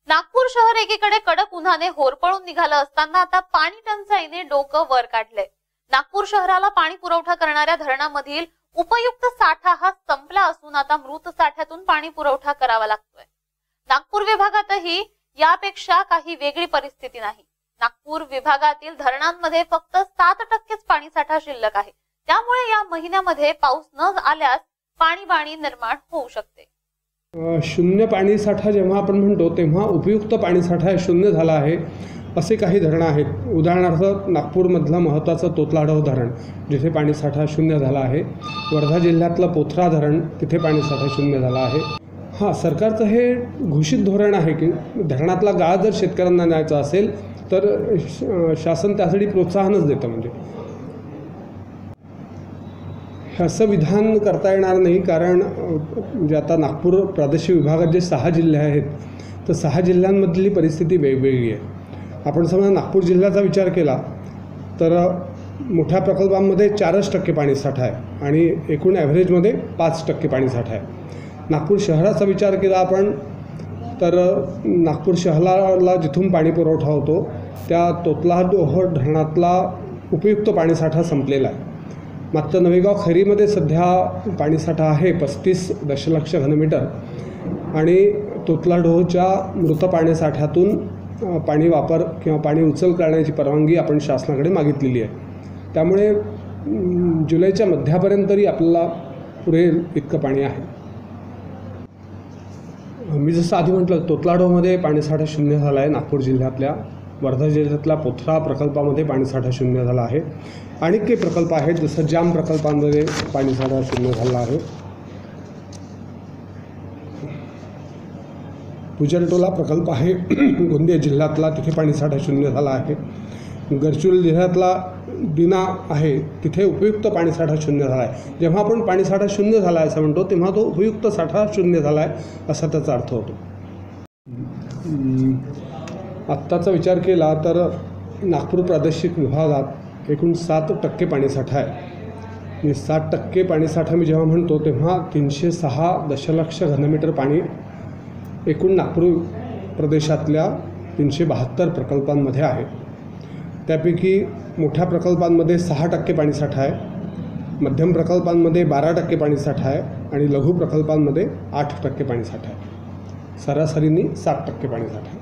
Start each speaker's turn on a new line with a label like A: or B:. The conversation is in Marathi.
A: नागपूर शहर एकीकडे कडक उन्हाने होरपळून निघालं असताना आता पाणी टंचाईने डोकं वर काढलंय। नागपूर शहराला पाणी पुरवठा करणाऱ्या धरणामधील उपयुक्त साठा हा संपला असून आता मृत साठ्यातून पाणी पुरवठा करावा लागतोय। नागपूर विभागातही यापेक्षा काही वेगळी परिस्थिती नाही। नागपूर विभागातील धरणांमध्ये फक्त 7% पाणी साठा शिल्लक आहे। त्यामुळे या महिन्यामध्ये पाऊस न आल्यास पाणीबाणी निर्माण होऊ शकते।
B: शून्य पाणी साठा जेव्हा आपण म्हणतो तेव्हा उपयुक्त पाणी साठा शून्य झाला आहे असे काही धरणं आहेत। उदाहरणार्थ नागपूरमधलं महत्त्वाचं तोतलाडव धरण जिथे पाणी साठा शून्य झाला आहे। वर्धा जिल्ह्यातलं पोथरा धरण तिथे पाणी साठा शून्य झाला आहे। हां, सरकारचं हे घोषित धोरण आहे की धरणातला गाळ जर शेतकऱ्यांना न्यायचा असेल तर शासन त्यासाठी प्रोत्साहनच देतं। असं विधान करता येणार नाही, कारण म्हणजे आता नागपूर प्रादेशिक विभागात जे 6 जिल्हे आहेत तर 6 जिल्ह्यांमधली परिस्थिती वेगवेगळी आहे। आपण समजा नागपूर जिल्ह्याचा विचार केला तर मोठ्या प्रकल्पांमध्ये 4% पाणी साठा आहे आणि एकूण ॲव्हरेजमध्ये 5% पाणी साठा आहे। नागपूर शहराचा विचार केला आपण तर नागपूर शहराला जिथून पाणी पुरवठा होतो त्या तोतलाडव धरणातला उपयुक्त पाणी साठा संपलेला आहे। मात्र नवेगाव खैरीमध्ये सध्या पाणीसाठा आहे 35 दशलक्ष घनमीटर आणि तोतलाडवच्या मृत पाणीसाठ्यातून पाणी वापर किंवा पाणी उचल करण्याची परवानगी आपण शासनाकडे मागितलेली आहे। त्यामुळे जुलैच्या मध्यापर्यंत तरी आपल्याला पुरेल इतकं पाणी आहे। मी जसं आधी म्हटलं तोतलाडवमध्ये पाणीसाठा शून्य झाला आहे। नागपूर जिल्ह्यातल्या वर्धा जिल्ह्यातल्या पोथरा प्रकल्पामध्ये पाणीसाठा शून्य झाला आहे। आणि काही प्रकल्प आहेत जसं जाम प्रकल्पांमध्ये पाणीसाठा शून्य झाला आहे। पुजलटोला प्रकल्प आहे गोंदिया जिल्ह्यातला, तिथे पाणीसाठा शून्य झाला आहे। गडचिरोली जिल्ह्यातला बिना आहे तिथे उपयुक्त पाणीसाठा शून्य झाला आहे। जेव्हा आपण पाणीसाठा शून्य झाला आहे असं म्हणतो तेव्हा तो उपयुक्त साठा शून्य झाला आहे असा त्याचा अर्थ होतो। आत्ताचा विचार केला तर नागपूर प्रादेशिक विभागात एकूण 7% पाणीसाठा आहे आणि 7% पाणीसाठा मी जेव्हा म्हणतो तेव्हा 306 दशलक्ष घनमीटर पाणी एकूण नागपूर प्रदेशातल्या 372 प्रकल्पांमध्ये आहे। त्यापैकी मोठ्या प्रकल्पांमध्ये 6% पाणीसाठा आहे, मध्यम प्रकल्पांमध्ये 12% पाणीसाठा आहे आणि लघु प्रकल्पांमध्ये 8% पाणीसाठा आहे। सरासरीने 7% पाणीसाठा आहे।